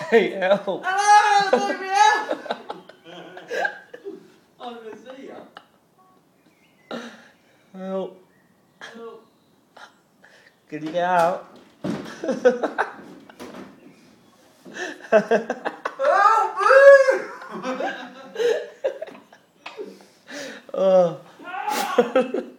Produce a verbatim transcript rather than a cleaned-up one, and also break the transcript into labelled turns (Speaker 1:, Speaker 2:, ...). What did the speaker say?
Speaker 1: Hey, help.
Speaker 2: Hello, let me out! I'm gonna see you.
Speaker 1: Help.
Speaker 2: Help.
Speaker 1: Can you get out?
Speaker 2: Help me!
Speaker 1: Oh.